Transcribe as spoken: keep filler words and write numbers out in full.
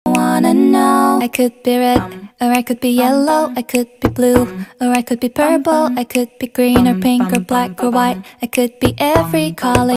wanna know. I could be red, or I could be yellow, I could be blue, or I could be purple, I could be green or pink or black or white. I could be every color